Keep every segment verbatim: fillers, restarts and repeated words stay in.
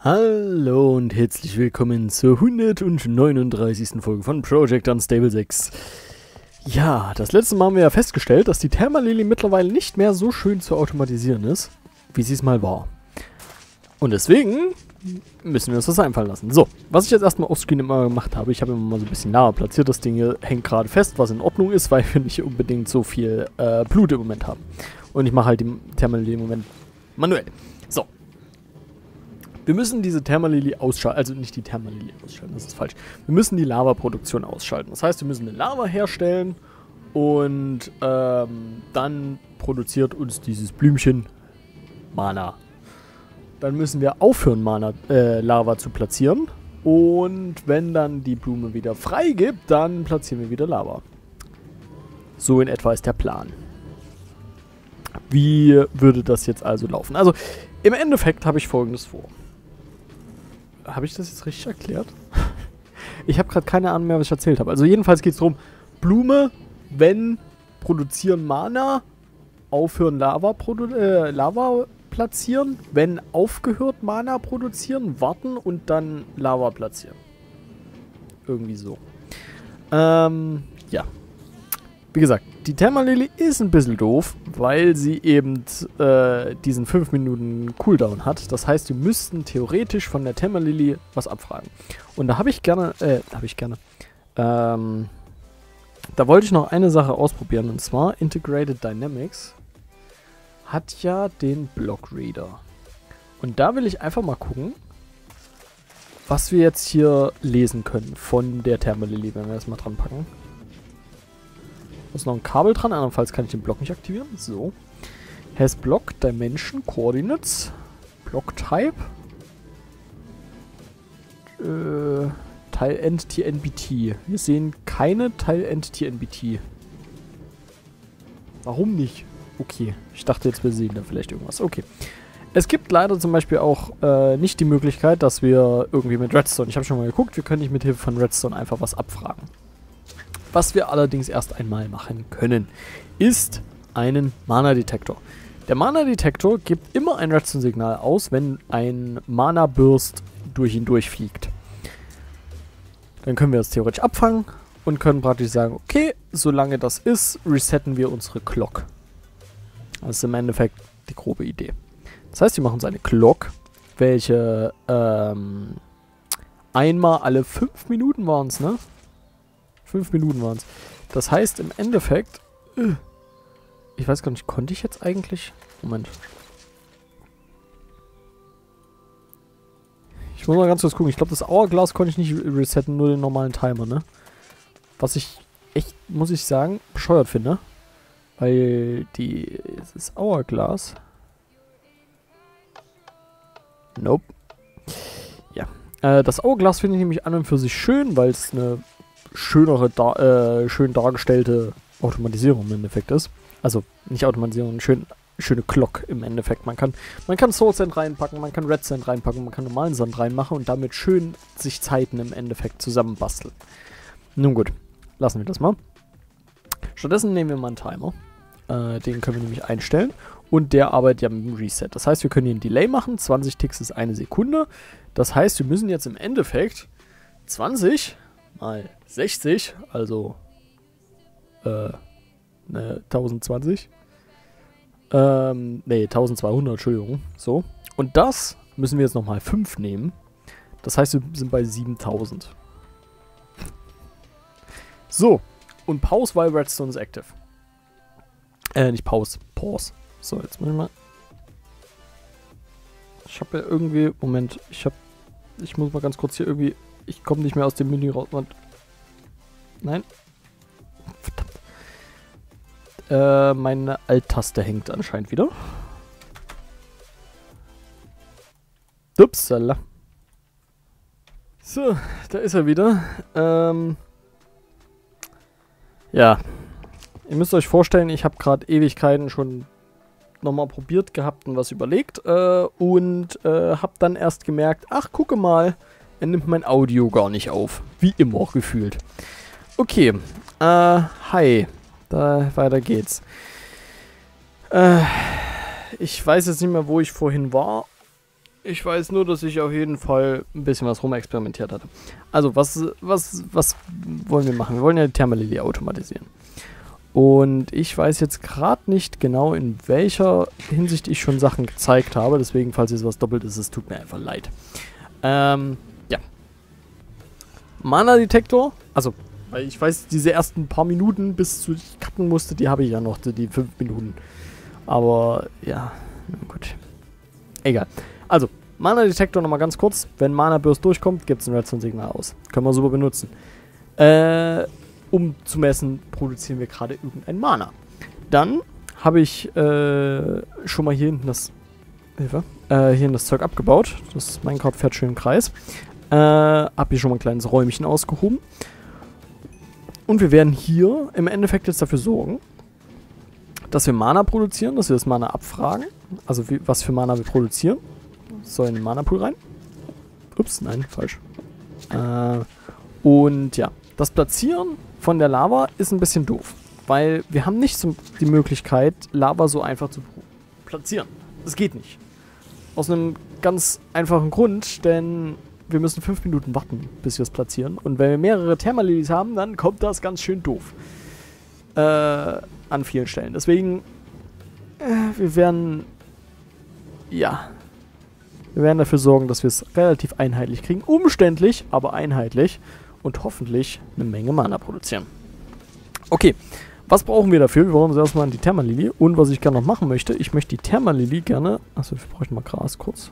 Hallo und herzlich willkommen zur hundertneununddreißigsten Folge von Project Unstable sechs. Ja, das letzte Mal haben wir ja festgestellt, dass die Thermalily mittlerweile nicht mehr so schön zu automatisieren ist, wie sie es mal war. Und deswegen müssen wir uns das einfallen lassen. So, was ich jetzt erstmal offscreen immer gemacht habe, ich habe immer mal so ein bisschen nahe platziert. Das Ding hier hängt gerade fest, was in Ordnung ist, weil wir nicht unbedingt so viel äh, Blut im Moment haben. Und ich mache halt die Thermalily im Moment manuell. So. Wir müssen diese Thermalily ausschalten, also nicht die Thermalily ausschalten, das ist falsch. Wir müssen die Lavaproduktion ausschalten. Das heißt, wir müssen eine Lava herstellen und ähm, dann produziert uns dieses Blümchen Mana. Dann müssen wir aufhören, Mana, äh, Lava zu platzieren. Und wenn dann die Blume wieder freigibt, dann platzieren wir wieder Lava. So in etwa ist der Plan. Wie würde das jetzt also laufen? Also im Endeffekt habe ich Folgendes vor. Habe ich das jetzt richtig erklärt? Ich habe gerade keine Ahnung mehr, was ich erzählt habe. Also jedenfalls geht es darum, Blume, wenn produzieren Mana, aufhören Lava, produ äh, Lava platzieren, wenn aufgehört Mana produzieren, warten und dann Lava platzieren. Irgendwie so. Ähm, ja. Wie gesagt, die Thermalily ist ein bisschen doof, weil sie eben äh, diesen fünf Minuten Cooldown hat. Das heißt, wir müssten theoretisch von der Thermalily was abfragen. Und da habe ich gerne, äh, habe ich gerne, ähm, da wollte ich noch eine Sache ausprobieren. Und zwar Integrated Dynamics hat ja den Block Reader. Und da will ich einfach mal gucken, was wir jetzt hier lesen können von der Thermalily, wenn wir das mal dran packen. Da ist noch ein Kabel dran, andernfalls kann ich den Block nicht aktivieren. So. Has Block Dimension Coordinates. Block Type. Äh, Tile End T N B T. Wir sehen keine Tile End T N B T. Warum nicht? Okay. Ich dachte jetzt, wir sehen da vielleicht irgendwas. Okay. Es gibt leider zum Beispiel auch äh, nicht die Möglichkeit, dass wir irgendwie mit Redstone, ich habe schon mal geguckt, wir können nicht mit Hilfe von Redstone einfach was abfragen. Was wir allerdings erst einmal machen können, ist einen Mana-Detektor. Der Mana-Detektor gibt immer ein Redstone-Signal aus, wenn ein Mana-Burst durch ihn durchfliegt. Dann können wir das theoretisch abfangen und können praktisch sagen, okay, solange das ist, resetten wir unsere Clock. Das ist im Endeffekt die grobe Idee. Das heißt, wir machen uns eine Clock, welche ähm, einmal alle fünf Minuten waren es, ne? Fünf Minuten waren es. Das heißt im Endeffekt, äh, ich weiß gar nicht, konnte ich jetzt eigentlich? Moment. Ich muss mal ganz kurz gucken. Ich glaube, das Hourglass konnte ich nicht resetten, nur den normalen Timer, ne? Was ich echt, muss ich sagen, bescheuert finde. Weil die, das Hourglass. Nope. Ja. Äh, das Hourglass finde ich nämlich an und für sich schön, weil es eine schönere, da, äh, schön dargestellte Automatisierung im Endeffekt ist. Also nicht Automatisierung, schön, schöne Clock im Endeffekt. Man kann, man kann Soul Sand reinpacken, man kann Red Sand reinpacken, man kann normalen Sand reinmachen und damit schön sich Zeiten im Endeffekt zusammenbasteln. Nun gut, lassen wir das mal. Stattdessen nehmen wir mal einen Timer. Äh, den können wir nämlich einstellen. Und der arbeitet ja mit dem Reset. Das heißt, wir können hier einen Delay machen. zwanzig Ticks ist eine Sekunde. Das heißt, wir müssen jetzt im Endeffekt zwanzig mal sechzig, also äh, ne, tausendzwanzig. Ähm, ne, tausendzweihundert, Entschuldigung. So. Und das müssen wir jetzt nochmal fünf nehmen. Das heißt, wir sind bei siebentausend. So. Und Pause, weil Redstone ist active. Äh, nicht Pause. Pause. So, jetzt muss ich mal. Ich habe ja irgendwie. Moment, ich habe. Ich muss mal ganz kurz hier irgendwie. Ich komme nicht mehr aus dem Menü raus. Nein. Verdammt. Äh, meine Alt-Taste hängt anscheinend wieder. Upsala. So, da ist er wieder. Ähm. Ja. Ihr müsst euch vorstellen, ich habe gerade Ewigkeiten schon nochmal probiert gehabt und was überlegt. Äh, und äh, habe dann erst gemerkt, ach, gucke mal. Er nimmt mein Audio gar nicht auf. Wie immer auch gefühlt. Okay. Äh, hi. Da, weiter geht's. Äh, ich weiß jetzt nicht mehr, wo ich vorhin war. Ich weiß nur, dass ich auf jeden Fall ein bisschen was rumexperimentiert hatte. Also, was, was, was wollen wir machen? Wir wollen ja die Thermalily automatisieren. Und ich weiß jetzt gerade nicht genau, in welcher Hinsicht ich schon Sachen gezeigt habe. Deswegen, falls jetzt was doppelt ist, es tut mir einfach leid. Ähm, ja. Mana-Detektor. Also, weil ich weiß, diese ersten paar Minuten, bis zu cutten musste, die habe ich ja noch, die fünf Minuten. Aber, ja, na gut. Egal. Also, Mana-Detektor nochmal ganz kurz. Wenn Mana-Burst durchkommt, gibt es ein Redstone-Signal aus. Können wir super benutzen. Äh... Um zu messen, produzieren wir gerade irgendein Mana. Dann habe ich äh, schon mal hier hinten das Hilfe, äh, hier hinten das Zeug abgebaut. Das Minecraft fährt schön im Kreis. Äh, habe hier schon mal ein kleines Räumchen ausgehoben. Und wir werden hier im Endeffekt jetzt dafür sorgen, dass wir Mana produzieren, dass wir das Mana abfragen. Also wie, was für Mana wir produzieren. Soll in den Mana-Pool rein. Ups, nein, falsch. Äh, und ja, das Platzieren von der Lava ist ein bisschen doof, weil wir haben nicht so die Möglichkeit, Lava so einfach zu platzieren. Das geht nicht. Aus einem ganz einfachen Grund, denn wir müssen fünf Minuten warten, bis wir es platzieren. Und wenn wir mehrere Thermalilies haben, dann kommt das ganz schön doof. Äh, an vielen Stellen. Deswegen, äh, wir werden, ja, wir werden dafür sorgen, dass wir es relativ einheitlich kriegen. Umständlich, aber einheitlich. Und hoffentlich eine Menge Mana produzieren. Okay, was brauchen wir dafür? Wir brauchen uns erstmal die Thermalily. Und was ich gerne noch machen möchte, ich möchte die Thermalily gerne... Achso, ich brauche mal Gras kurz.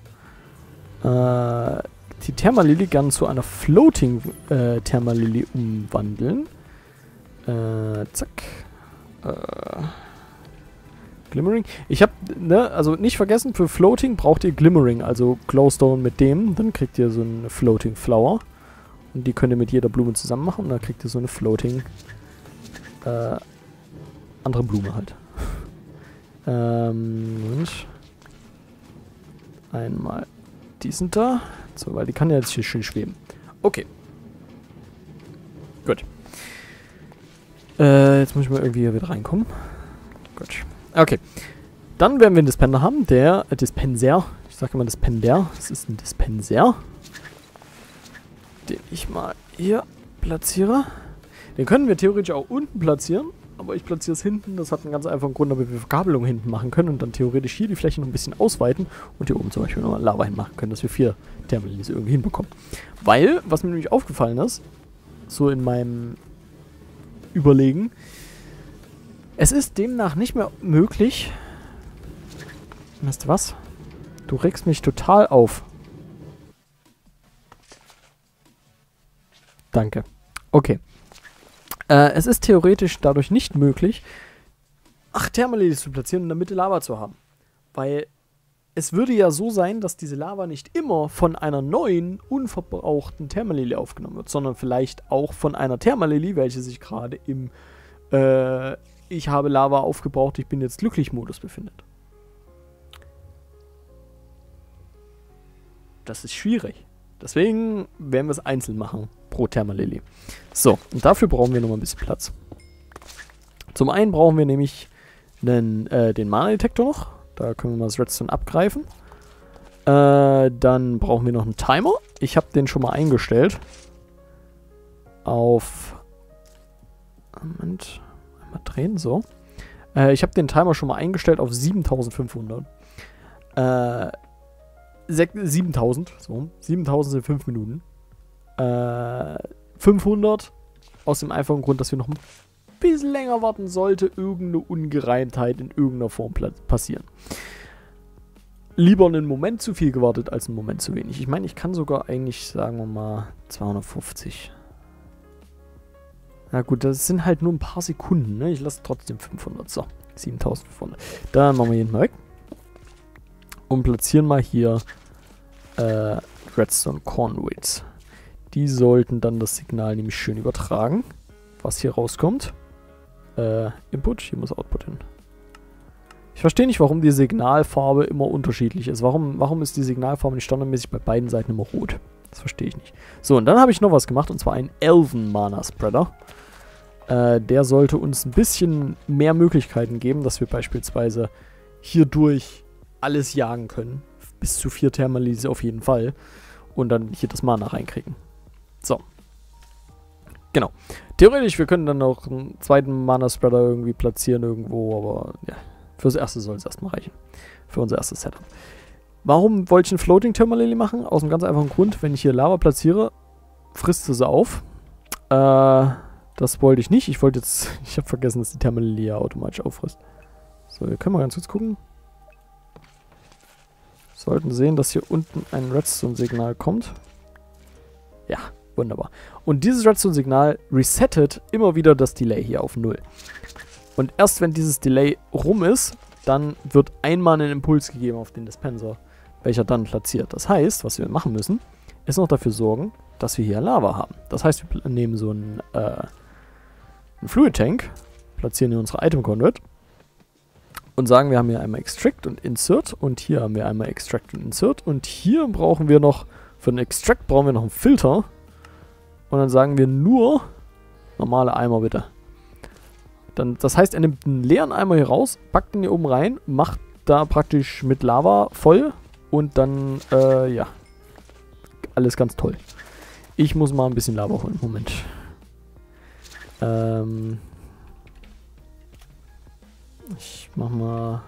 Äh, die Thermalily gerne zu einer Floating äh, Thermalily umwandeln. Äh, zack. Äh, Glimmering. Ich habe, ne, also nicht vergessen, für Floating braucht ihr Glimmering, also Glowstone mit dem. Dann kriegt ihr so eine Floating Flower. Und die könnt ihr mit jeder Blume zusammen machen und dann kriegt ihr so eine floating äh, andere Blume halt. ähm, und einmal diesen da. So, weil die kann ja jetzt hier schön schweben. Okay. Gut. Äh, jetzt muss ich mal irgendwie hier wieder reinkommen. Gut. Okay. Dann werden wir einen Dispenser haben, der, äh, Dispenser, ich sage immer Dispenser, das ist ein Dispenser. Den ich mal hier platziere. Den können wir theoretisch auch unten platzieren, aber ich platziere es hinten. Das hat einen ganz einfachen Grund, damit wir Verkabelung hinten machen können und dann theoretisch hier die Fläche noch ein bisschen ausweiten und hier oben zum Beispiel nochmal Lava hinmachen können, dass wir vier Thermalilies irgendwie hinbekommen. Weil, was mir nämlich aufgefallen ist, so in meinem Überlegen, es ist demnach nicht mehr möglich. Weißt du was? Du regst mich total auf. Danke. Okay. Äh, es ist theoretisch dadurch nicht möglich, acht Thermalilies zu platzieren und in der Mitte Lava zu haben. Weil es würde ja so sein, dass diese Lava nicht immer von einer neuen, unverbrauchten Thermalily aufgenommen wird, sondern vielleicht auch von einer Thermalily, welche sich gerade im äh, ich habe Lava aufgebraucht, ich bin jetzt glücklich Modus befindet. Das ist schwierig. Deswegen werden wir es einzeln machen, pro Thermalily. So, und dafür brauchen wir nochmal ein bisschen Platz. Zum einen brauchen wir nämlich einen, äh, den Mana-Detektor noch. Da können wir mal das Redstone abgreifen. Äh, dann brauchen wir noch einen Timer. Ich habe den schon mal eingestellt. Auf... Moment. Einmal drehen, so. Äh, ich habe den Timer schon mal eingestellt auf siebentausendfünfhundert. Äh... siebentausend, so. siebentausend sind fünf Minuten. Äh, fünfhundert aus dem einfachen Grund, dass wir noch ein bisschen länger warten, sollte irgendeine Ungereimtheit in irgendeiner Form passieren. Lieber einen Moment zu viel gewartet, als einen Moment zu wenig. Ich meine, ich kann sogar eigentlich, sagen wir mal, zweihundertfünfzig. Na gut, das sind halt nur ein paar Sekunden, ne? Ich lasse trotzdem fünfhundert. So, siebentausendfünfhundert. Dann machen wir jeden mal weg. Und platzieren mal hier äh, Redstone Conduits. Die sollten dann das Signal nämlich schön übertragen, was hier rauskommt. Äh, Input, hier muss Output hin. Ich verstehe nicht, warum die Signalfarbe immer unterschiedlich ist. Warum, warum ist die Signalfarbe nicht standardmäßig bei beiden Seiten immer rot? Das verstehe ich nicht. So, und dann habe ich noch was gemacht, und zwar einen Elven Mana Spreader. Äh, der sollte uns ein bisschen mehr Möglichkeiten geben, dass wir beispielsweise hierdurch alles jagen können. bis zu vier Thermalis auf jeden Fall. Und dann hier das Mana reinkriegen. So. Genau. Theoretisch, wir können dann noch einen zweiten Mana-Spreader irgendwie platzieren irgendwo, aber ja, fürs Erste soll es erstmal reichen. Für unser erstes Setup. Warum wollte ich einen Floating Thermalily machen? Aus einem ganz einfachen Grund, wenn ich hier Lava platziere, frisst es auf. Äh, das wollte ich nicht. Ich wollte jetzt, ich habe vergessen, dass die Thermalily ja automatisch auffrisst. So, wir können mal ganz kurz gucken. Sollten sehen, dass hier unten ein Redstone-Signal kommt. Ja, wunderbar. Und dieses Redstone-Signal resettet immer wieder das Delay hier auf null. Und erst wenn dieses Delay rum ist, dann wird einmal ein Impuls gegeben auf den Dispenser, welcher dann platziert. Das heißt, was wir machen müssen, ist noch dafür sorgen, dass wir hier Lava haben. Das heißt, wir nehmen so einen, äh, einen Fluid Tank, platzieren hier unsere Item Conduit und sagen, wir haben hier einmal Extract und Insert und hier haben wir einmal Extract und Insert und hier brauchen wir noch, für den Extract brauchen wir noch einen Filter und dann sagen wir nur normale Eimer bitte. Dann, das heißt, er nimmt einen leeren Eimer hier raus, packt ihn hier oben rein, macht da praktisch mit Lava voll und dann, äh, ja, alles ganz toll. Ich muss mal ein bisschen Lava holen. Moment. Ähm, ich mach mal,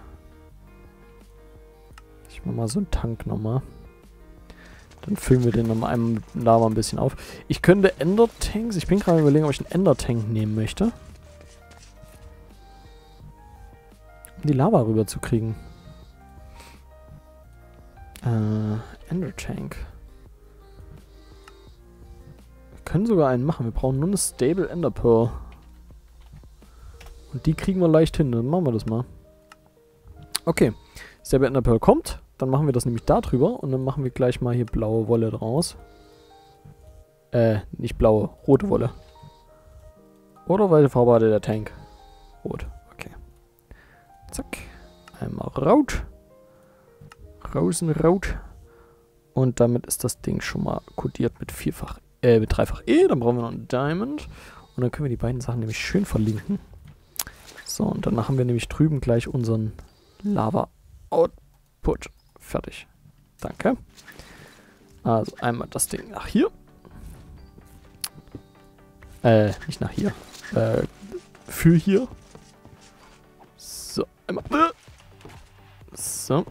ich mach mal so einen Tank nochmal. Dann füllen wir den nochmal einmal mit Lava ein bisschen auf. Ich könnte Ender-Tanks, ich bin gerade überlegen, ob ich einen Ender-Tank nehmen möchte. Um die Lava rüber zu kriegen. Äh, Ender-Tank. Wir können sogar einen machen. Wir brauchen nur eine Stable Ender Pearl. Und die kriegen wir leicht hin. Dann machen wir das mal. Okay. Stable Ender Pearl kommt. Dann machen wir das nämlich da drüber. Und dann machen wir gleich mal hier blaue Wolle draus. Äh, nicht blaue. Rote Wolle. Oder welche Farbe hatte der Tank? Rot. Okay. Zack. Einmal rot. Rosenrot. Und damit ist das Ding schon mal kodiert mit vierfach, äh, mit dreifach E. Dann brauchen wir noch einen Diamond. Und dann können wir die beiden Sachen nämlich schön verlinken. So, und dann haben wir nämlich drüben gleich unseren Lava-Output. Fertig. Danke. Also einmal das Ding nach hier. Äh, nicht nach hier. Äh, für hier. So, einmal. So.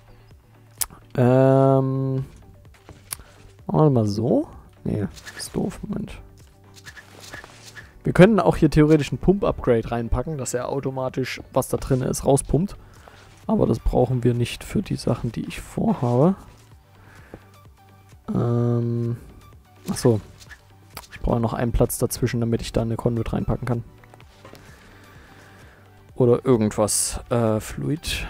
Ähm. Machen wir mal so. Nee, ist doof. Moment. Wir können auch hier theoretisch ein Pump-Upgrade reinpacken, dass er automatisch, was da drin ist, rauspumpt. Aber das brauchen wir nicht für die Sachen, die ich vorhabe. Ähm. Achso. Ich brauche noch einen Platz dazwischen, damit ich da eine Conduit reinpacken kann. Oder irgendwas. Äh, Fluid.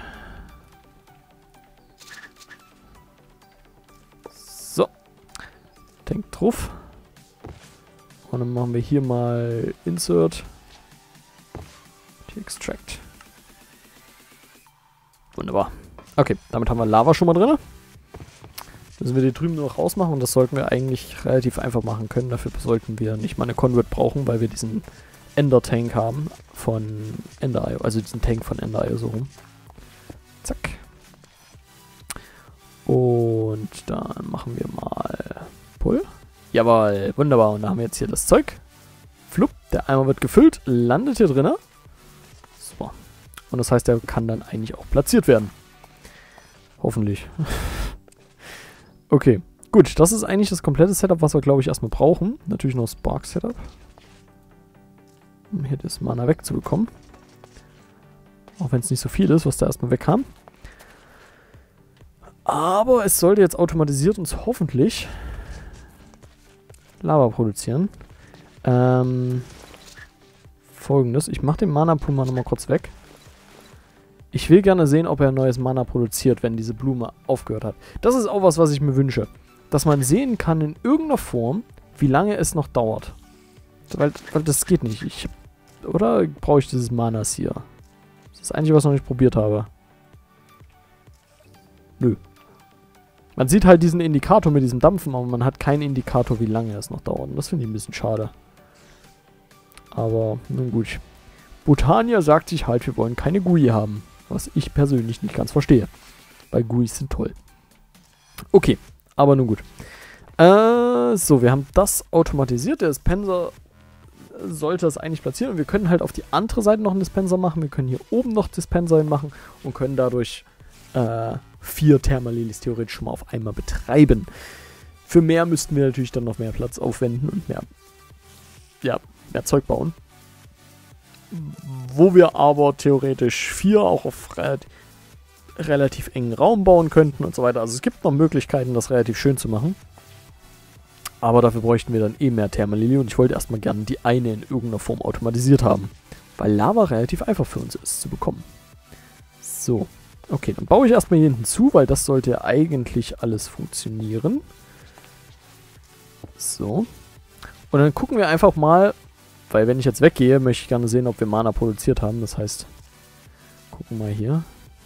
So. Tank drauf. Und dann machen wir hier mal Insert. Extract. Wunderbar. Okay, damit haben wir Lava schon mal drin. Müssen wir die drüben nur noch rausmachen und das sollten wir eigentlich relativ einfach machen können. Dafür sollten wir nicht mal eine Conduit brauchen, weil wir diesen Ender-Tank haben von Ender.io, also diesen Tank von Ender.io so rum. Zack. Und dann machen wir mal Pull. Jawohl, wunderbar. Und da haben wir jetzt hier das Zeug. Flupp, der Eimer wird gefüllt, landet hier drin. So. Und das heißt, der kann dann eigentlich auch platziert werden. Hoffentlich. Okay, gut. Das ist eigentlich das komplette Setup, was wir, glaube ich, erstmal brauchen. Natürlich noch Spark-Setup. Um hier das Mana wegzubekommen. Auch wenn es nicht so viel ist, was da erstmal wegkam. Aber es sollte jetzt automatisiert uns hoffentlich Lava produzieren. Ähm, Folgendes. Ich mache den Mana-Pool mal nochmal kurz weg. Ich will gerne sehen, ob er neues Mana produziert, wenn diese Blume aufgehört hat. Das ist auch was, was ich mir wünsche. Dass man sehen kann in irgendeiner Form, wie lange es noch dauert. Weil, weil das geht nicht. Ich, oder brauche ich dieses Manas hier? Das ist das Einzige, was ich noch nicht probiert habe. Nö. Man sieht halt diesen Indikator mit diesem Dampfen, aber man hat keinen Indikator, wie lange es noch dauert. Und das finde ich ein bisschen schade. Aber, nun gut. Botania sagt sich halt, wir wollen keine G U I haben. Was ich persönlich nicht ganz verstehe. Weil G U Is sind toll. Okay, aber nun gut. Äh, so, wir haben das automatisiert. Der Dispenser sollte das eigentlich platzieren. Und wir können halt auf die andere Seite noch einen Dispenser machen. Wir können hier oben noch Dispenser machen und können dadurch äh, vier Thermalilis theoretisch schon mal auf einmal betreiben. Für mehr müssten wir natürlich dann noch mehr Platz aufwenden und mehr, ja, mehr Zeug bauen. Wo wir aber theoretisch vier auch auf re relativ engen Raum bauen könnten und so weiter. Also es gibt noch Möglichkeiten, das relativ schön zu machen. Aber dafür bräuchten wir dann eh mehr Thermalili und ich wollte erstmal gerne die eine in irgendeiner Form automatisiert haben. Weil Lava relativ einfach für uns ist zu bekommen. So. Okay, dann baue ich erstmal hier hinten zu, weil das sollte eigentlich alles funktionieren. So. Und dann gucken wir einfach mal, weil wenn ich jetzt weggehe, möchte ich gerne sehen, ob wir Mana produziert haben. Das heißt, gucken wir mal hier.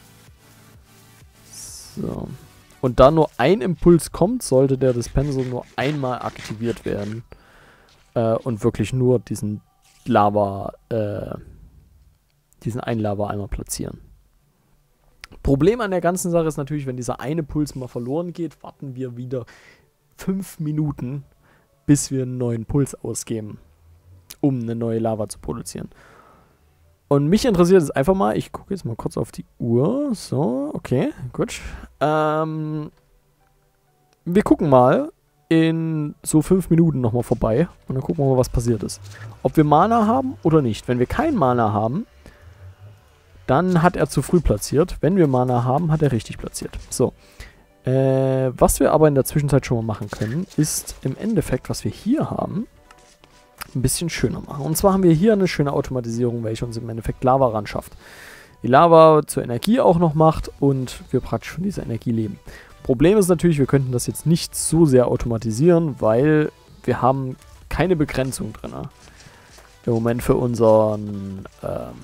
So. Und da nur ein Impuls kommt, sollte der Dispenser nur einmal aktiviert werden. Äh, und wirklich nur diesen Lava, äh, diesen einen Lava einmal platzieren. Problem an der ganzen Sache ist natürlich, wenn dieser eine Puls mal verloren geht, warten wir wieder fünf Minuten, bis wir einen neuen Puls ausgeben, um eine neue Lava zu produzieren. Und mich interessiert es einfach mal, ich gucke jetzt mal kurz auf die Uhr. So, okay, gut. Ähm, wir gucken mal in so fünf Minuten nochmal vorbei und dann gucken wir mal, was passiert ist. Ob wir Mana haben oder nicht. Wenn wir kein Mana haben, dann hat er zu früh platziert. Wenn wir Mana haben, hat er richtig platziert. So. Äh, was wir aber in der Zwischenzeit schon mal machen können, ist im Endeffekt, was wir hier haben, ein bisschen schöner machen. Und zwar haben wir hier eine schöne Automatisierung, welche uns im Endeffekt Lava ran schafft. Die Lava zur Energie auch noch macht und wir praktisch von dieser Energie leben. Problem ist natürlich, wir könnten das jetzt nicht so sehr automatisieren, weil wir haben keine Begrenzung drin. Im Moment für unseren ähm,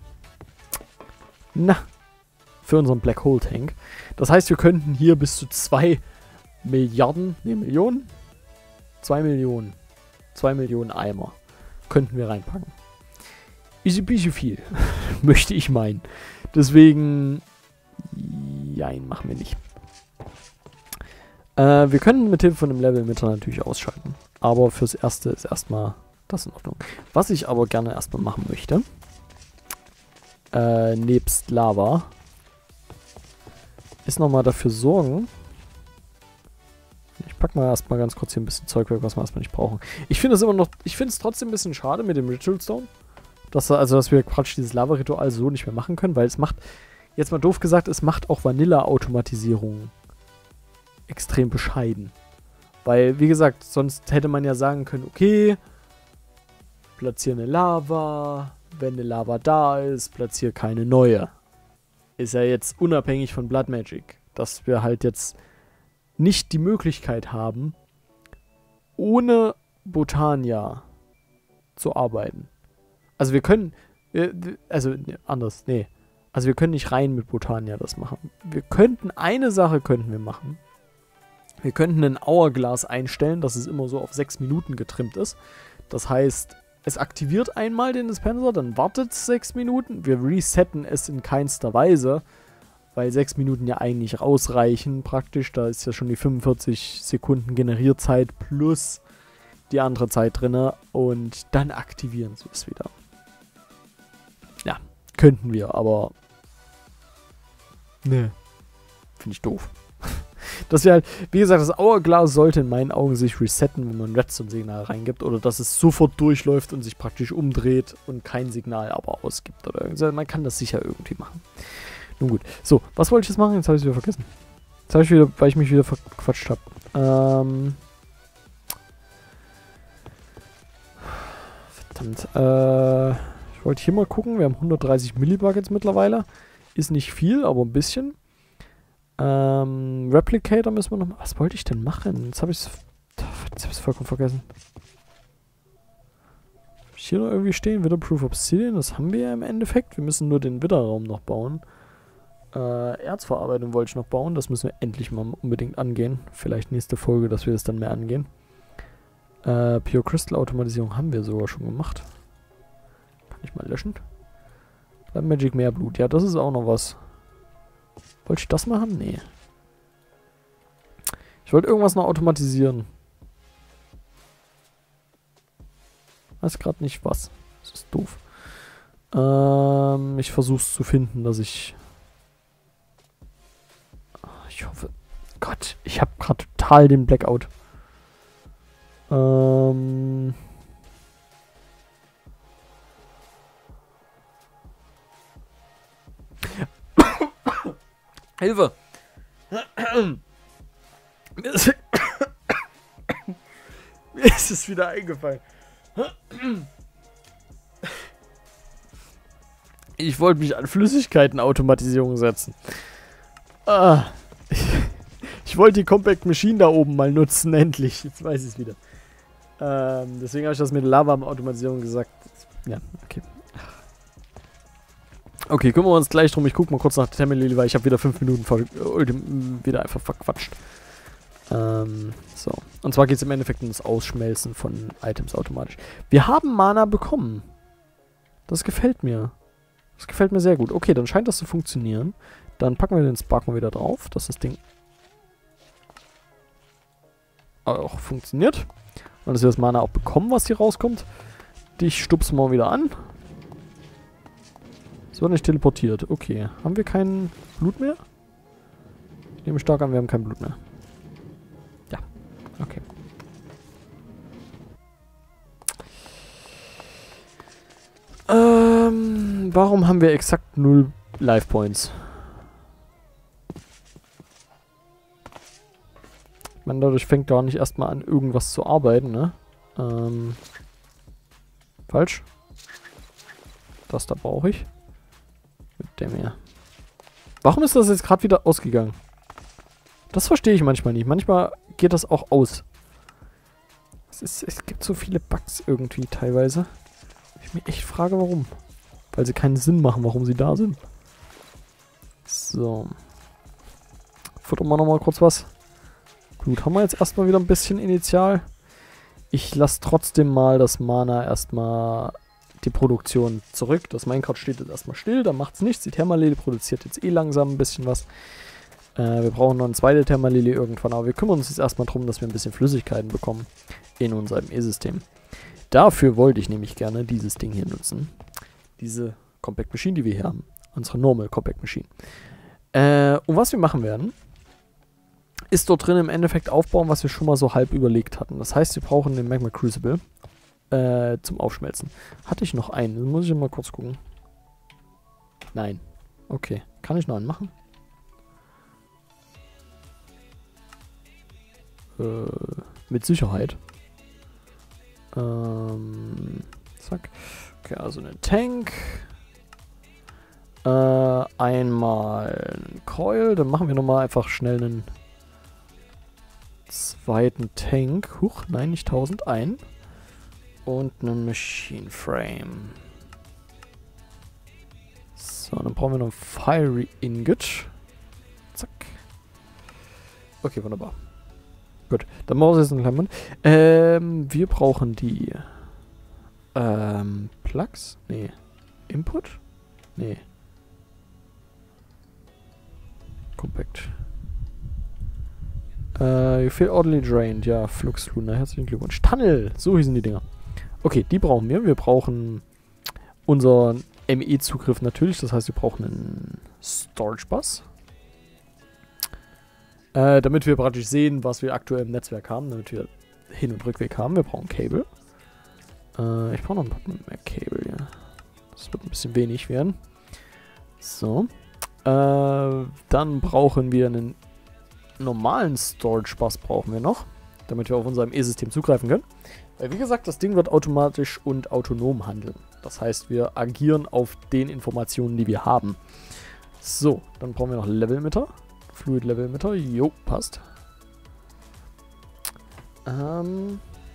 na, für unseren Black Hole Tank. Das heißt, wir könnten hier bis zu zwei Milliarden, ne Millionen? zwei Millionen. zwei Millionen Eimer könnten wir reinpacken. Ist ein bisschen viel, möchte ich meinen. Deswegen, nein, machen wir nicht. Äh, wir können mit Hilfe von dem Level-Emitter natürlich ausschalten. Aber fürs Erste ist erstmal das in Ordnung. Was ich aber gerne erstmal machen möchte, äh, nebst Lava, ist nochmal dafür sorgen. Ich pack mal erstmal ganz kurz hier ein bisschen Zeug weg, was wir erstmal nicht brauchen. Ich finde es immer noch, ich finde es trotzdem ein bisschen schade mit dem Ritual Stone. Dass, also, dass wir praktisch dieses Lava-Ritual so nicht mehr machen können, weil es macht, jetzt mal doof gesagt, es macht auch Vanilla-Automatisierung extrem bescheiden. Weil, wie gesagt, sonst hätte man ja sagen können, okay, platziere eine Lava, wenn eine Lava da ist, platziere keine neue. Ist ja jetzt unabhängig von Blood Magic, dass wir halt jetzt nicht die Möglichkeit haben, ohne Botania zu arbeiten. Also wir können, also ne, anders, nee. Also wir können nicht rein mit Botania das machen. Wir könnten, eine Sache könnten wir machen. Wir könnten ein Hourglass einstellen, dass es immer so auf sechs Minuten getrimmt ist. Das heißt, es aktiviert einmal den Dispenser, dann wartet es sechs Minuten. Wir resetten es in keinster Weise, weil sechs Minuten ja eigentlich ausreichen praktisch. Da ist ja schon die fünfundvierzig Sekunden Generierzeit plus die andere Zeit drin. Und dann aktivieren sie es wieder. Ja, könnten wir, aber ne, finde ich doof. Dass wir halt, wie gesagt, das Hourglass sollte in meinen Augen sich resetten, wenn man ein Redstone-Signal reingibt oder dass es sofort durchläuft und sich praktisch umdreht und kein Signal aber ausgibt oder irgendwas. Man kann das sicher irgendwie machen. Nun gut. So, was wollte ich jetzt machen? Jetzt habe ich es wieder vergessen. Jetzt habe ich wieder, weil ich mich wieder verquatscht habe. Ähm. Verdammt. Äh. Ich wollte hier mal gucken. Wir haben hundertdreißig Millibuckets mittlerweile. Ist nicht viel, aber ein bisschen. Ähm, Replicator müssen wir noch mal. Was wollte ich denn machen? Jetzt habe ich es. Jetzt habe ich es vollkommen vergessen. Hab ich hier noch irgendwie stehen? Witherproof Obsidian. Das haben wir ja im Endeffekt. Wir müssen nur den Witherraum noch bauen. Äh, Erzverarbeitung wollte ich noch bauen. Das müssen wir endlich mal unbedingt angehen. Vielleicht nächste Folge, dass wir das dann mehr angehen. Äh, Pure Crystal Automatisierung haben wir sogar schon gemacht. Kann ich mal löschen. Blood Magic Meerblut. Ja, das ist auch noch was. Wollte ich das machen? Nee. Ich wollte irgendwas noch automatisieren. Weiß gerade nicht was. Das ist doof. Ähm, ich versuche es zu finden, dass ich... Ich hoffe... Gott, ich habe gerade total den Blackout. Ähm... Hilfe! Mir ist, mir ist es wieder eingefallen. Ich wollte mich an Flüssigkeitenautomatisierung setzen. Ah, ich, ich wollte die Compact Machine da oben mal nutzen, endlich. Jetzt weiß ich es wieder. Ähm, deswegen habe ich das mit Lava-Automatisierung gesagt. Ja, okay. Okay, kümmern wir uns gleich drum. Ich gucke mal kurz nach der Terminal, weil ich habe wieder fünf Minuten ver wieder einfach verquatscht. Ähm, so. Und zwar geht es im Endeffekt um das Ausschmelzen von Items automatisch. Wir haben Mana bekommen. Das gefällt mir. Das gefällt mir sehr gut. Okay, dann scheint das zu funktionieren. Dann packen wir den Spark mal wieder drauf, dass das Ding auch funktioniert. Und dass wir das Mana auch bekommen, was hier rauskommt. Dich stupsen wir wieder an. Es wird nicht teleportiert. Okay. Haben wir kein Blut mehr? Ich nehme stark an, wir haben kein Blut mehr. Ja. Okay. Ähm, warum haben wir exakt null Life Points? Ich meine, dadurch fängt gar nicht erstmal an, irgendwas zu arbeiten, ne? Ähm. Falsch. Das da brauche ich. Mit dem hier. Warum ist das jetzt gerade wieder ausgegangen? Das verstehe ich manchmal nicht. Manchmal geht das auch aus. Es, ist, es gibt so viele Bugs irgendwie teilweise. Ich mich echt frage, warum. Weil sie keinen Sinn machen, warum sie da sind. So. Futtern wir nochmal kurz was. Gut, haben wir jetzt erstmal wieder ein bisschen initial. Ich lasse trotzdem mal das Mana erstmal die Produktion zurück. Das Minecart steht jetzt erstmal still, da macht es nichts. Die Thermalele produziert jetzt eh langsam ein bisschen was. Äh, wir brauchen noch eine zweite Thermalele irgendwann, aber wir kümmern uns jetzt erstmal darum, dass wir ein bisschen Flüssigkeiten bekommen in unserem E-System. Dafür wollte ich nämlich gerne dieses Ding hier nutzen. Diese Compact Machine, die wir hier haben. Unsere Normal Compact Machine. Äh, und was wir machen werden, ist dort drin im Endeffekt aufbauen, was wir schon mal so halb überlegt hatten. Das heißt, wir brauchen den Magma Crucible äh, zum Aufschmelzen. Hatte ich noch einen? Das muss ich mal kurz gucken. Nein. Okay. Kann ich noch einen machen? Äh, mit Sicherheit. Ähm, zack. Okay, also einen Tank. Äh, einmal einen Coil. Dann machen wir nochmal einfach schnell einen zweiten Tank. Huch, nein, nicht tausend. Ein. Und einen Machine Frame. So, dann brauchen wir noch ein Fiery Ingot. Zack. Okay, wunderbar. Gut, dann brauchen wir jetzt einen kleinen Moment. Ähm, wir brauchen die ähm, Plugs? Nee. Input? Nee. Compact. Äh, you feel oddly drained. Ja, Flux Luna. Herzlichen Glückwunsch. Tunnel! So hießen die Dinger. Okay, die brauchen wir. Wir brauchen unseren M E-Zugriff natürlich. Das heißt, wir brauchen einen Storage Bus. Äh, damit wir praktisch sehen, was wir aktuell im Netzwerk haben. Damit wir Hin- und Rückweg haben. Wir brauchen Cable. Äh, ich brauche noch ein paar mehr Cable hier. Das wird ein bisschen wenig werden. So. Äh, dann brauchen wir einen normalen Storage Bus brauchen wir noch, damit wir auf unserem E-System zugreifen können. Weil wie gesagt, das Ding wird automatisch und autonom handeln. Das heißt, wir agieren auf den Informationen, die wir haben. So, dann brauchen wir noch Level-Emitter. Fluid Level-Emitter. Jo, passt. Ähm...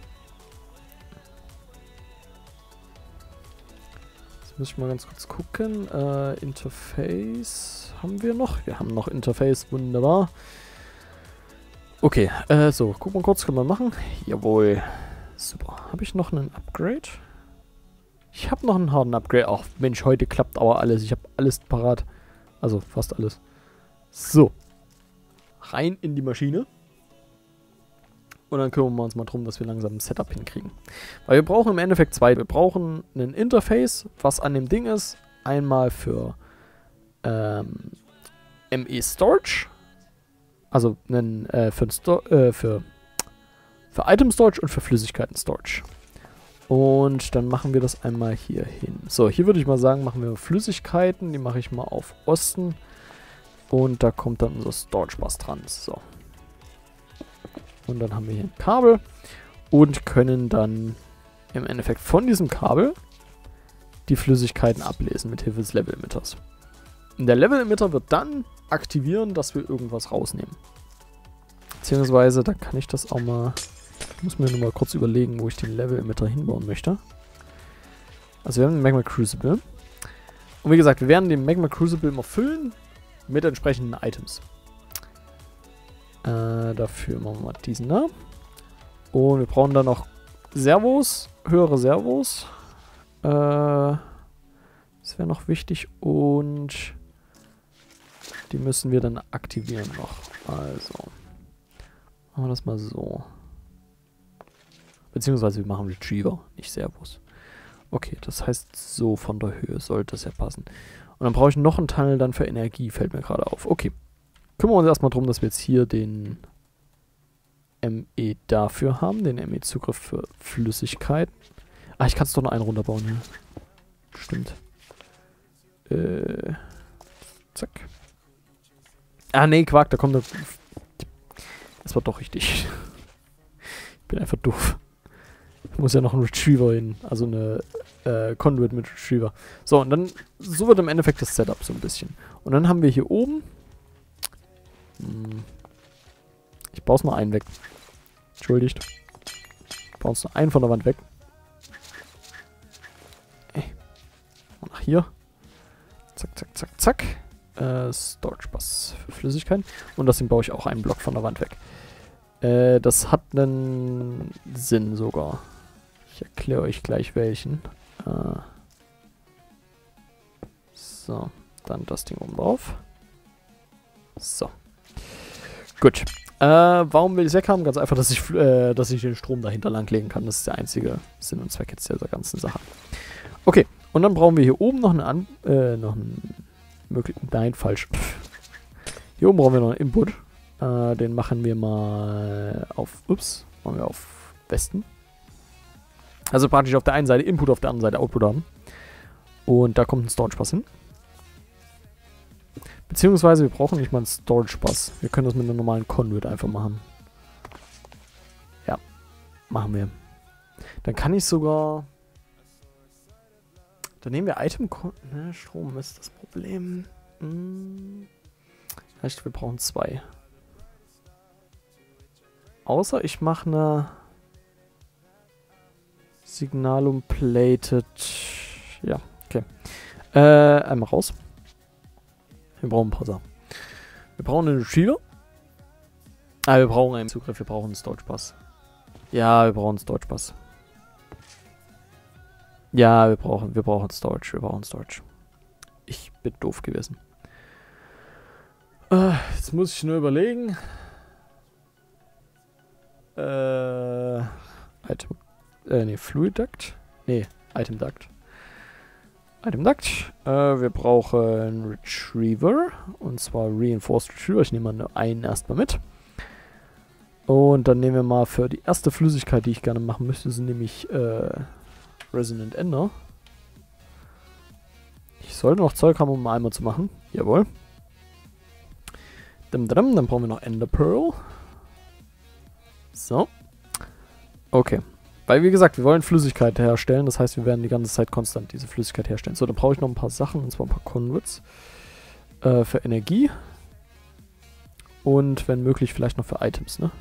Muss ich mal ganz kurz gucken. Äh, Interface haben wir noch. Wir haben noch Interface, wunderbar. Okay, äh, so, guck mal kurz, können wir machen. Jawohl. Super. Habe ich noch einen Upgrade? Ich habe noch einen harten Upgrade. Ach, Mensch, heute klappt aber alles. Ich habe alles parat. Also, fast alles. So. Rein in die Maschine. Und dann kümmern wir uns mal darum, dass wir langsam ein Setup hinkriegen. Weil wir brauchen im Endeffekt zwei. Wir brauchen ein Interface, was an dem Ding ist. Einmal für ähm, M E Storage. Also einen, äh, für, Sto äh, für, für Item Storage und für Flüssigkeiten Storage. Und dann machen wir das einmal hier hin. So, hier würde ich mal sagen, machen wir Flüssigkeiten. Die mache ich mal auf Osten. Und da kommt dann unser Storage Bus dran. So. Und dann haben wir hier ein Kabel. Und können dann im Endeffekt von diesem Kabel die Flüssigkeiten ablesen mit Hilfe des Level Emitters. Und der Level Emitter wird dann aktivieren, dass wir irgendwas rausnehmen. Beziehungsweise, da kann ich das auch mal... Ich muss mir nur mal kurz überlegen, wo ich den Level Emitter hinbauen möchte. Also wir haben den Magma Crucible. Und wie gesagt, wir werden den Magma Crucible immer füllen mit entsprechenden Items. Äh, dafür machen wir mal diesen da. Und wir brauchen dann noch Servos, höhere Servos. Äh, das wäre noch wichtig. Und die müssen wir dann aktivieren noch. Also, machen wir das mal so. Beziehungsweise wir machen Retriever, nicht Servos. Okay, das heißt, so von der Höhe sollte das ja passen. Und dann brauche ich noch einen Tunnel dann für Energie, fällt mir gerade auf. Okay, kümmern wir uns erstmal darum, dass wir jetzt hier den M E dafür haben, den M E-Zugriff für Flüssigkeit. Ah, ich kann es doch noch einen runterbauen hier. Stimmt. Äh, zack. Ah, nee, Quark, da kommt der... Das war doch richtig. Ich bin einfach doof. Ich muss ja noch einen Retriever hin. Also eine äh, Conduit mit Retriever. So, und dann, so wird im Endeffekt das Setup so ein bisschen. Und dann haben wir hier oben... Hm, ich baue es mal einen weg. Entschuldigt. Ich baue es nur einen von der Wand weg. Ey. Und nach hier. Zack, zack, zack, zack. Äh, Storage Bus für Flüssigkeiten. Und deswegen baue ich auch einen Block von der Wand weg. Äh, das hat einen Sinn sogar. Ich erkläre euch gleich welchen. Äh, so, dann das Ding oben drauf. So. Gut. Äh, warum will ich es weg haben? Ganz einfach, dass ich, äh, dass ich den Strom dahinter langlegen kann. Das ist der einzige Sinn und Zweck jetzt dieser ganzen Sache. Okay, und dann brauchen wir hier oben noch einen, An äh, noch einen möglichen... Nein, falsch. Hier oben brauchen wir noch einen Input. Äh, den machen wir mal auf... Ups, machen wir auf Westen. Also praktisch auf der einen Seite Input, auf der anderen Seite Output haben. Und da kommt ein Storage Bus hin. Beziehungsweise wir brauchen nicht mal einen Storage Bus. Wir können das mit einem normalen Conduit einfach machen. Ja, machen wir. Dann kann ich sogar... Dann nehmen wir Item... Ne, Strom ist das Problem. Hm. Heißt, wir brauchen zwei. Außer ich mache eine... Signalum Plated. Ja, okay. Äh, einmal raus. Wir brauchen ein paar Sachen. Wir brauchen einen Retriever. Ah, wir brauchen einen Zugriff. Wir brauchen einen Storage Bus. Ja, wir brauchen einen Storage Bus. Ja, wir brauchen, wir brauchen Storage. Wir brauchen Storage. Ich bin doof gewesen. Äh, jetzt muss ich nur überlegen. Äh, Item. Äh, nee, Fluid Duct. Nee, Item Duct. Item Duct. Äh, wir brauchen Retriever. Und zwar Reinforced Retriever. Ich nehme mal einen erstmal mit. Und dann nehmen wir mal für die erste Flüssigkeit, die ich gerne machen möchte, sind nämlich äh, Resonant Ender. Ich sollte noch Zeug haben, um mal einmal zu machen. Jawohl. Dann brauchen wir noch Ender Pearl. So. Okay. Weil, wie gesagt, wir wollen Flüssigkeit herstellen. Das heißt, wir werden die ganze Zeit konstant diese Flüssigkeit herstellen. So, dann brauche ich noch ein paar Sachen. Und zwar ein paar Conduits. Äh, für Energie. Und, wenn möglich, vielleicht noch für Items, ne?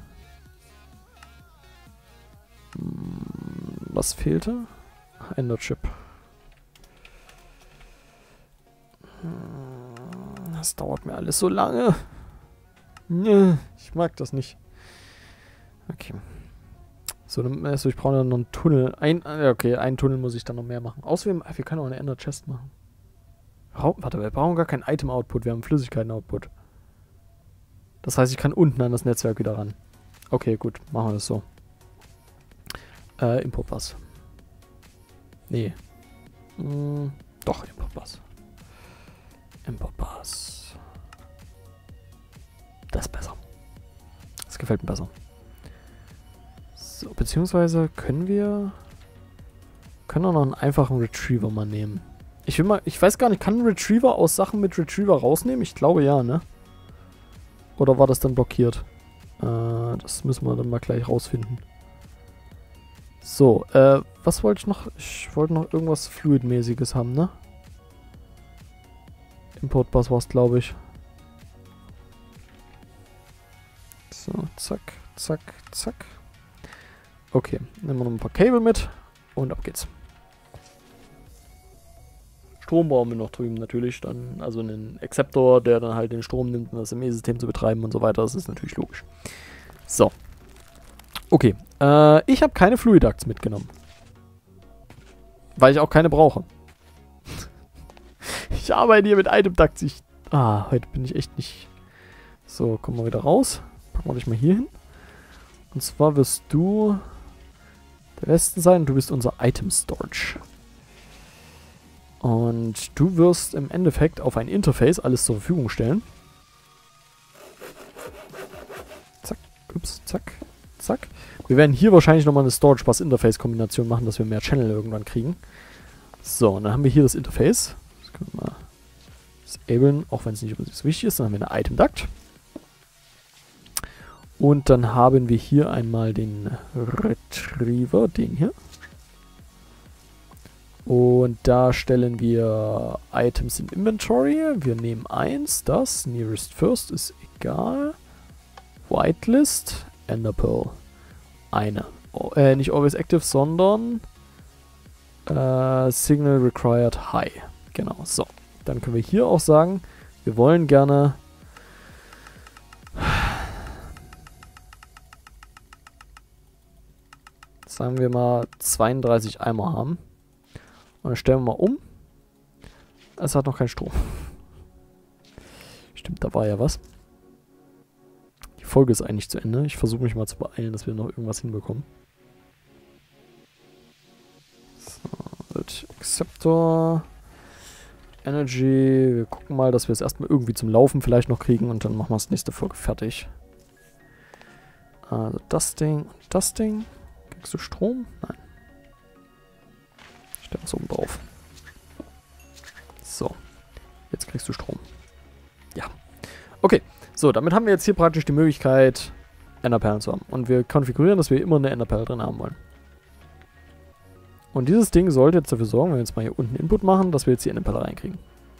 Hm, was fehlte? Ender Chip. Das dauert mir alles so lange. Ich mag das nicht. Okay. So, dann, also ich brauche dann noch einen Tunnel. Ein, okay, einen Tunnel muss ich dann noch mehr machen. Außerdem, wir können auch eine Ender Chest machen. Warte, wir brauchen gar keinen Item-Output, wir haben Flüssigkeiten-Output. Das heißt, ich kann unten an das Netzwerk wieder ran. Okay, gut, machen wir das so. Äh, Importbus. Nee. Hm, doch, Importbus. Importbus. Das ist besser. Das gefällt mir besser. So, beziehungsweise können wir... Können wir noch einen einfachen Retriever mal nehmen. Ich will mal... Ich weiß gar nicht, kann ein Retriever aus Sachen mit Retriever rausnehmen? Ich glaube ja, ne? Oder war das dann blockiert? Äh, das müssen wir dann mal gleich rausfinden. So, äh, was wollte ich noch? Ich wollte noch irgendwas Fluid-mäßiges haben, ne? Importbus war es, glaube ich. So, zack, zack, zack. Okay, nehmen wir noch ein paar Cable mit und ab geht's. Strom brauchen wir noch drüben natürlich, dann also einen Acceptor, der dann halt den Strom nimmt, um das M E-System zu betreiben und so weiter. Das ist natürlich logisch. So. Okay, äh, ich habe keine Fluiducts mitgenommen. Weil ich auch keine brauche. Ich arbeite hier mit Item Ducts. Ich, ah, heute bin ich echt nicht... So, kommen wir wieder raus. Packen wir dich mal hier hin. Und zwar wirst du der Westen sein und du bist unser Item Storage. Und du wirst im Endeffekt auf ein Interface alles zur Verfügung stellen. Zack, ups, zack, zack. Wir werden hier wahrscheinlich nochmal eine Storage-Bus-Interface-Kombination machen, dass wir mehr Channel irgendwann kriegen. So, und dann haben wir hier das Interface. Das können wir mal disablen, auch wenn es nicht so wichtig ist. Dann haben wir eine Item-Duct. Und dann haben wir hier einmal den Retriever, den hier. Und da stellen wir Items im Inventory. Wir nehmen eins, das, Nearest First ist egal. Whitelist, Enderpearl. Eine. Oh, äh, nicht Always Active, sondern äh, Signal Required High. Genau, so. Dann können wir hier auch sagen, wir wollen gerne sagen wir mal zweiunddreißig Eimer haben. Und dann stellen wir mal um. Es hat noch keinen Strom. Stimmt, da war ja was. Die Folge ist eigentlich zu Ende. Ich versuche mich mal zu beeilen, dass wir noch irgendwas hinbekommen. So, Acceptor. Energy. Wir gucken mal, dass wir es erstmal irgendwie zum Laufen vielleicht noch kriegen und dann machen wir das nächste Folge fertig. Also das Ding und das Ding. Kriegst du Strom? Nein. Stellen wir es oben drauf. So. Jetzt kriegst du Strom. Ja. Okay. So, damit haben wir jetzt hier praktisch die Möglichkeit, Enderperlen zu haben. Und wir konfigurieren, dass wir immer eine Enderperle drin haben wollen. Und dieses Ding sollte jetzt dafür sorgen, wenn wir jetzt mal hier unten Input machen, dass wir jetzt die Enderperle reinkriegen.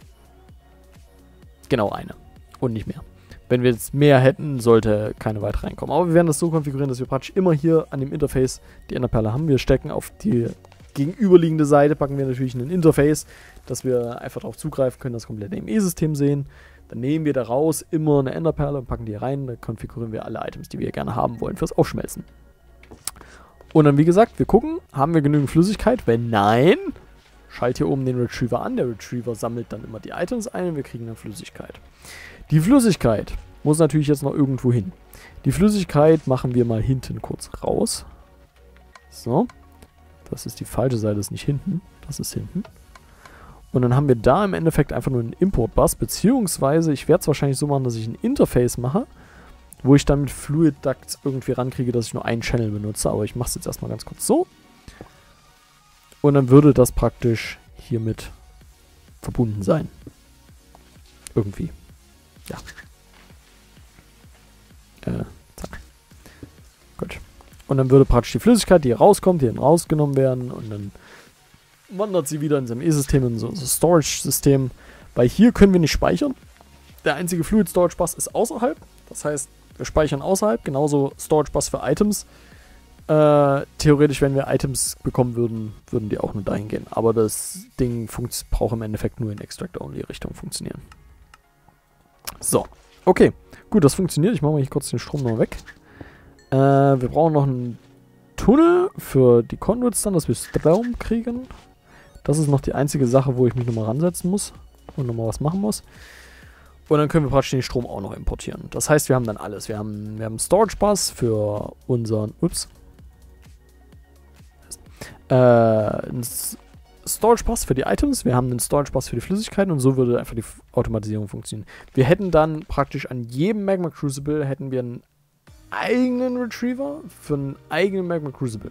Genau eine. Und nicht mehr. Wenn wir jetzt mehr hätten, sollte keine weitere reinkommen. Aber wir werden das so konfigurieren, dass wir praktisch immer hier an dem Interface die Enderperle haben. Wir stecken auf die gegenüberliegende Seite, packen wir natürlich ein Interface, dass wir einfach darauf zugreifen können, das komplette M E-System sehen. Dann nehmen wir daraus immer eine Enderperle und packen die rein. Dann konfigurieren wir alle Items, die wir gerne haben wollen, fürs Aufschmelzen. Und dann, wie gesagt, wir gucken, haben wir genügend Flüssigkeit? Wenn nein, schalt hier oben den Retriever an. Der Retriever sammelt dann immer die Items ein und wir kriegen dann Flüssigkeit. Die Flüssigkeit muss natürlich jetzt noch irgendwo hin. Die Flüssigkeit machen wir mal hinten kurz raus. So. Das ist die falsche Seite, das ist nicht hinten. Das ist hinten. Und dann haben wir da im Endeffekt einfach nur einen Import-Bus, beziehungsweise ich werde es wahrscheinlich so machen, dass ich ein Interface mache, wo ich dann mit Fluid Ducts irgendwie rankriege, dass ich nur einen Channel benutze. Aber ich mache es jetzt erstmal ganz kurz so. Und dann würde das praktisch hiermit verbunden sein. Irgendwie. Ja. Äh, zack. Gut. Und dann würde praktisch die Flüssigkeit, die hier rauskommt, hier rausgenommen werden und dann wandert sie wieder in unserem E-System, in so unser Storage-System. Weil hier können wir nicht speichern. Der einzige Fluid Storage Bus ist außerhalb. Das heißt, wir speichern außerhalb. Genauso Storage Bus für Items. Äh, theoretisch, wenn wir Items bekommen würden, würden die auch nur dahin gehen. Aber das Ding braucht im Endeffekt nur in Extract-Only-Richtung funktionieren. So, okay. Gut, das funktioniert. Ich mache mal hier kurz den Strom noch weg. Äh, wir brauchen noch einen Tunnel für die Conduits dann, dass wir Strom kriegen. Das ist noch die einzige Sache, wo ich mich nochmal ransetzen muss und nochmal was machen muss. Und dann können wir praktisch den Strom auch noch importieren. Das heißt, wir haben dann alles. Wir haben, wir haben einen Storage Bus für unseren, ups, äh, einen Storage Bus für die Items, wir haben einen Storage Bus für die Flüssigkeiten und so würde einfach die Automatisierung funktionieren. Wir hätten dann praktisch an jedem Magma Crucible hätten wir einen eigenen Retriever für einen eigenen Magma Crucible.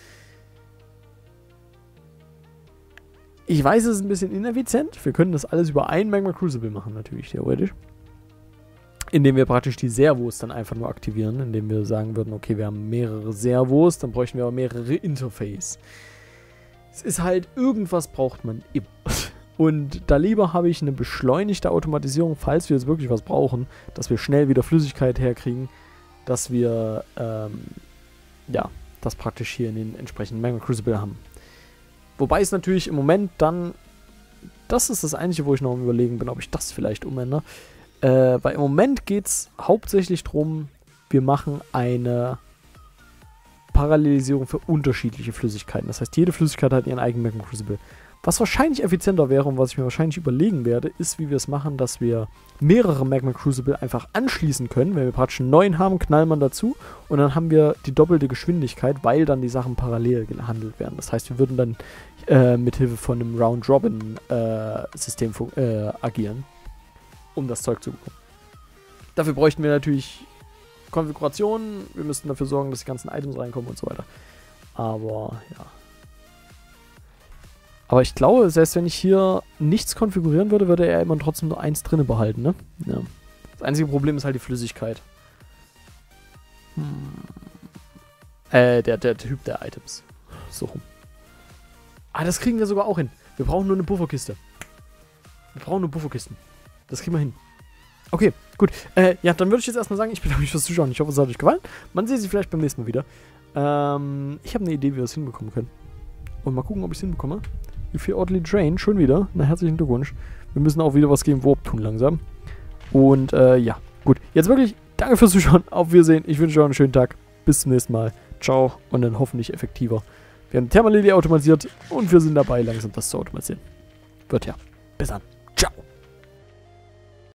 Ich weiß, es ist ein bisschen ineffizient. Wir können das alles über einen Magma Crucible machen, natürlich, theoretisch. Indem wir praktisch die Servos dann einfach nur aktivieren, indem wir sagen würden, okay, wir haben mehrere Servos, dann bräuchten wir aber mehrere Interface. Es ist halt, irgendwas braucht man immer. Und da lieber habe ich eine beschleunigte Automatisierung, falls wir jetzt wirklich was brauchen, dass wir schnell wieder Flüssigkeit herkriegen, dass wir, ähm, ja, das praktisch hier in den entsprechenden Magma Crucible haben. Wobei es natürlich im Moment dann, das ist das Einzige, wo ich noch am Überlegen bin, ob ich das vielleicht umändere. Äh, weil im Moment geht es hauptsächlich darum, wir machen eine Parallelisierung für unterschiedliche Flüssigkeiten. Das heißt, jede Flüssigkeit hat ihren eigenen Magma Crucible. Was wahrscheinlich effizienter wäre und was ich mir wahrscheinlich überlegen werde, ist, wie wir es machen, dass wir mehrere Magma Crucible einfach anschließen können. Wenn wir praktisch einen neuen haben, knallen wir dazu und dann haben wir die doppelte Geschwindigkeit, weil dann die Sachen parallel gehandelt werden. Das heißt, wir würden dann äh, mithilfe von einem Round-Robin-System äh, äh, agieren, um das Zeug zu bekommen. Dafür bräuchten wir natürlich Konfigurationen, wir müssten dafür sorgen, dass die ganzen Items reinkommen und so weiter. Aber, ja. Aber ich glaube, selbst wenn ich hier nichts konfigurieren würde, würde er immer trotzdem nur eins drinne behalten, ne? Ja. Das einzige Problem ist halt die Flüssigkeit. Hm. Äh, der, der Typ der Items. So rum. Ah, das kriegen wir sogar auch hin. Wir brauchen nur eine Bufferkiste. Wir brauchen nur Bufferkisten. Das kriegen wir hin. Okay, gut. Äh, ja, dann würde ich jetzt erstmal sagen, ich bedanke mich fürs Zuschauen. Ich hoffe, es hat euch gefallen. Man sieht sich vielleicht beim nächsten Mal wieder. Ähm, ich habe eine Idee, wie wir es hinbekommen können. Und mal gucken, ob ich es hinbekomme. You feel oddly drained. Schon wieder. Na, herzlichen Glückwunsch. Wir müssen auch wieder was gegen Warp tun langsam. Und, äh, ja. Gut. Jetzt wirklich, danke fürs Zuschauen. Auf Wiedersehen. Ich wünsche euch einen schönen Tag. Bis zum nächsten Mal. Ciao. Und dann hoffentlich effektiver. Wir haben Thermalili automatisiert und wir sind dabei, langsam das zu automatisieren. Wird ja. Bis dann. Ciao.